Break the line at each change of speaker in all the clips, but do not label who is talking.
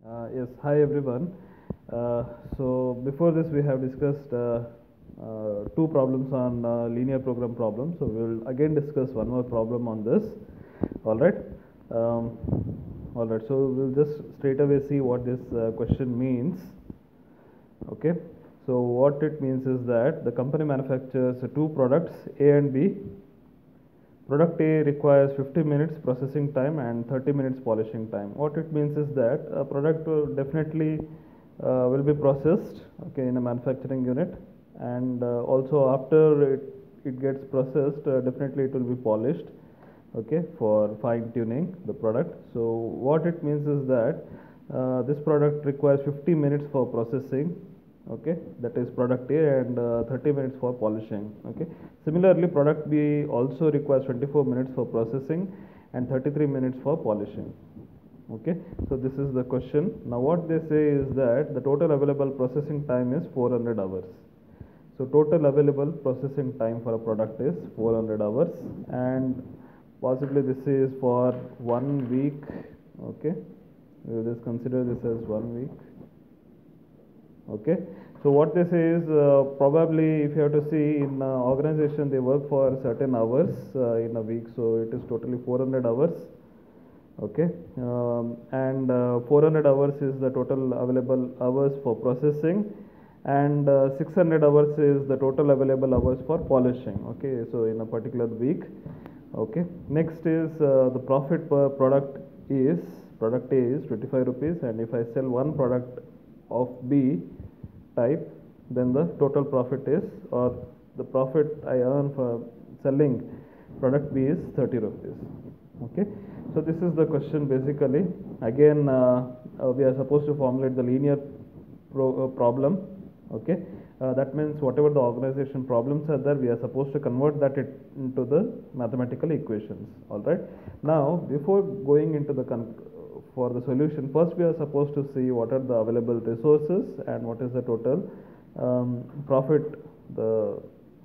Yes, hi everyone. So before this we have discussed two problems on linear program problems. So we will again discuss one more problem on this. All right. Um, all right. So we'll just straight away see what this question means. Okay. So what it means is that the company manufactures two products A and B. Product A requires 50 minutes processing time and 30 minutes polishing time. What it means is that a product definitely will be processed, okay, in a manufacturing unit, and also after it gets processed, definitely it will be polished, okay, for fine tuning the product. So what it means is that this product requires 50 minutes for processing, okay, that is product A, and 30 minutes for polishing, okay. Similarly, product B also requires 24 minutes for processing and 33 minutes for polishing, okay. So this is the question. Now what they say is that the total available processing time is 400 hours. So total available processing time for a product is 400 hours, and possibly this is for 1 week, okay. We will just consider this as 1 week. Okay, so what they say is probably if you have to see in organization they work for certain hours in a week, so it is totally 400 hours. Okay, and 400 hours is the total available hours for processing, and 600 hours is the total available hours for polishing. Okay, so in a particular week. Okay, next is the profit per product is product A is 25 rupees, and if I sell one product of B type, then the total profit is, or the profit I earn for selling product B is 30 rupees. Okay, so this is the question basically. Again, we are supposed to formulate the linear problem. Okay, that means whatever the organization problems are there, we are supposed to convert that into the mathematical equations. All right. Now, before going into the for the solution, first we are supposed to see what are the available resources and what is the total profit, the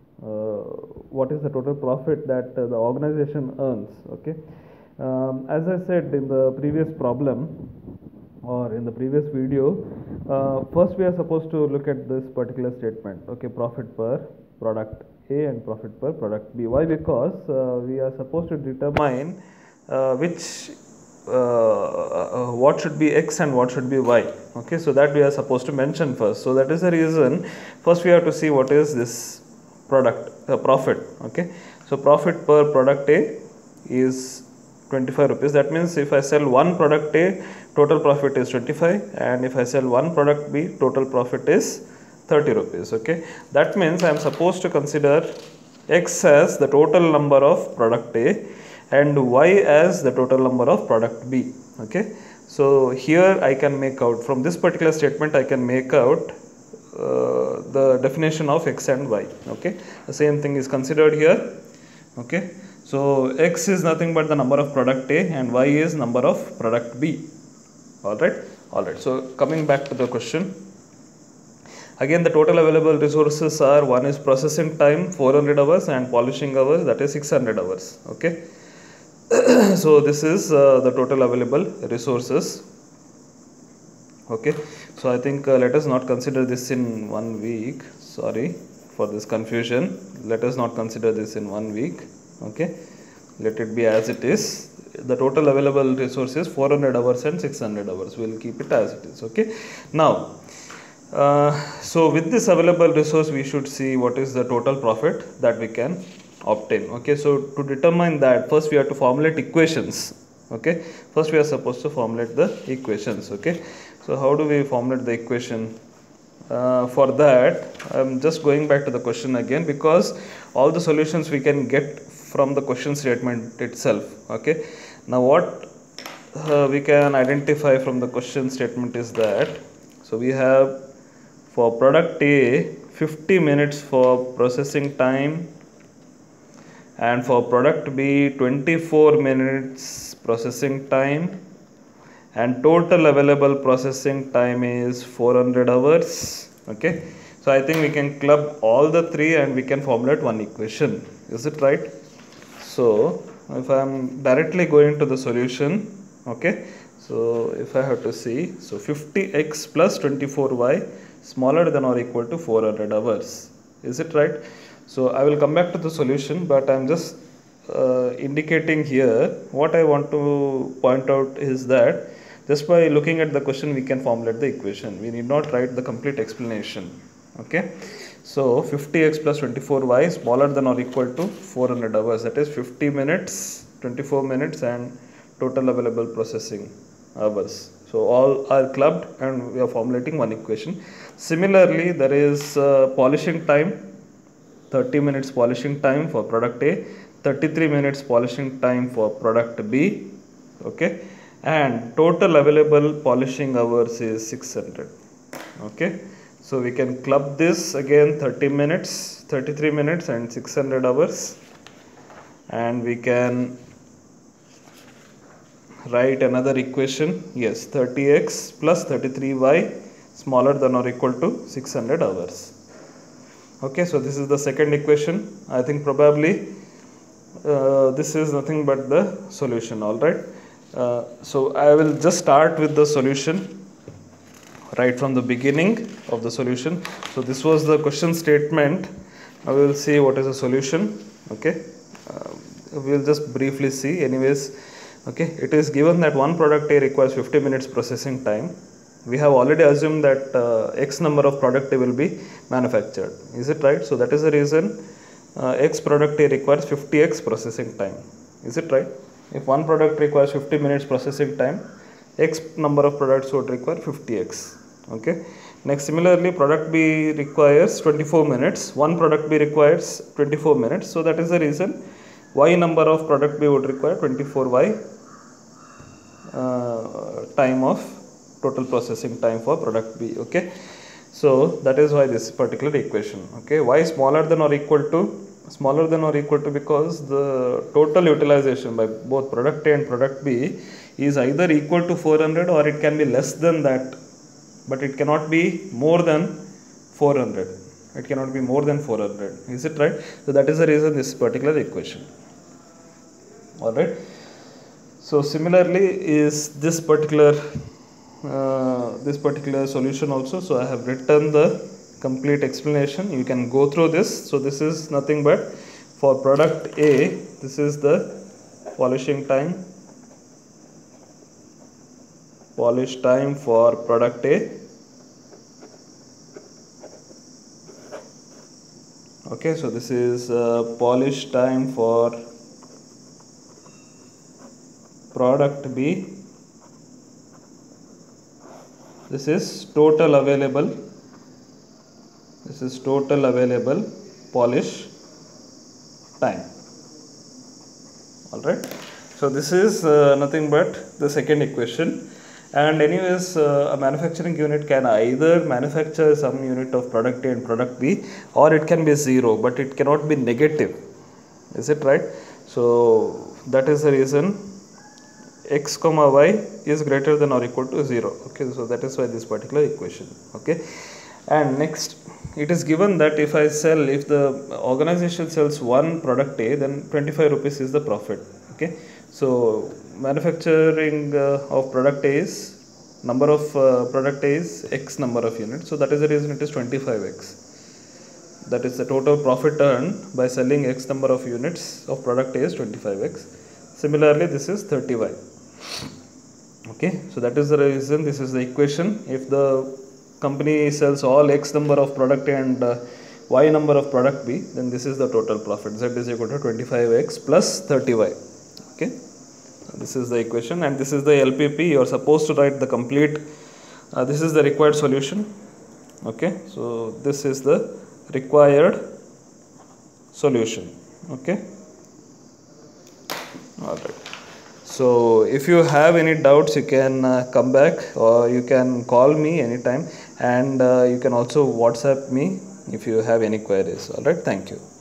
what is the total profit that the organization earns. Okay, as I said in the previous problem or in the previous video, first we are supposed to look at this particular statement. Okay, profit per product A and profit per product B. Why? Because we are supposed to determine which what should be X and what should be Y. Okay, so that we are supposed to mention first. So that is the reason first we have to see what is this product profit. Okay, so profit per product A is 25 rupees. That means if I sell one product A, total profit is 25, and if I sell one product B, total profit is 30 rupees. Okay, that means I am supposed to consider X as the total number of product A and Y as the total number of product B. Okay, so here I can make out from this particular statement, I can make out the definition of X and Y. Okay, the same thing is considered here. Okay, so X is nothing but the number of product A and Y is number of product B. Alright, so coming back to the question, again the total available resources are, one is processing time 400 hours and polishing hours, that is 600 hours. Okay, so this is the total available resources. Okay, so I think let us not consider this in 1 week. Sorry for this confusion. Let us not consider this in 1 week. Okay, let it be as it is. The total available resources 400 hours and 600 hours. We will keep it as it is. Okay, now so with this available resource we should see what is the total profit that we can obtain. Okay, so to determine that, first we have to formulate equations. Okay, first we are supposed to formulate the equations. Okay, so how do we formulate the equation? For that I am just going back to the question again, because all the solutions we can get from the question statement itself. Okay, now what we can identify from the question statement is that, so we have for product A 50 minutes for processing time, and for product B 24 minutes processing time, and total available processing time is 400 hours. Okay, so I think we can club all the three and we can formulate one equation. Is it right? So if I am directly going to the solution, okay, So if I have to see, so 50x plus 24y smaller than or equal to 400 hours. Is it right? So I will come back to the solution, but I'm just indicating here what I want to point out is that just by looking at the question we can formulate the equation. We need not write the complete explanation. Okay. So 50x plus 24y smaller than or equal to 400 hours, that is 50 minutes, 24 minutes and total available processing hours. So all are clubbed and we are formulating one equation. Similarly, there is polishing time, 30 minutes polishing time for product A, 33 minutes polishing time for product B, okay, and total available polishing hours is 600, okay. So we can club this again, 30 minutes, 33 minutes and 600 hours, and we can write another equation. Yes, 30x plus 33y smaller than or equal to 600 hours. Okay, so this is the second equation. I think probably this is nothing but the solution. All right. So I will just start with the solution right from the beginning of the solution. So this was the question statement. I will see what is the solution. Okay, we will just briefly see. Anyways, okay, it is given that one product A requires 50 minutes processing time. We have already assumed that X number of product A will be manufactured. Is it right? So that is the reason X product A requires 50x processing time. Is it right? If one product requires 50 minutes processing time, X number of products would require 50x. Okay. Next, similarly, product B requires 24 minutes. One product B requires 24 minutes. So that is the reason Y number of product B would require 24y time of total processing time for product B. Okay. So that is why this particular equation. Okay. Y smaller than or equal to because the total utilization by both product A and product B is either equal to 400 or it can be less than that, but it cannot be more than 400. It cannot be more than 400. Is it right? So that is the reason this particular equation. All right. So similarly is this particular solution also. So I have written the complete explanation. You can go through this. So this is nothing but for product A, this is the polishing time for product A. Okay, so this is polish time for product B. This is total available polish time. All right. So this is nothing but the second equation. And anyways, a manufacturing unit can either manufacture some unit of product A and product B, or it can be 0, but it cannot be negative. Is it right? So that is the reason x comma y is greater than or equal to 0. Okay, so that is why this particular equation. Okay, and next it is given that if the organization sells one product A, then 25 rupees is the profit. Okay, so manufacturing of product A is number of product A is x number of units, so that is the reason it is 25x. That is the total profit earned by selling x number of units of product A is 25x. Similarly, this is 30y. Okay, so that is the reason this is the equation. If the company sells all x number of product A and y number of product B, then this is the total profit. Z is equal to 25x plus 30y. Okay, this is the equation, and this is the LPP. You are supposed to write the complete. This is the required solution. Okay, so this is the required solution. Okay, all right. So if you have any doubts, you can come back, or you can call me anytime, and you can also WhatsApp me if you have any queries. All right, thank you.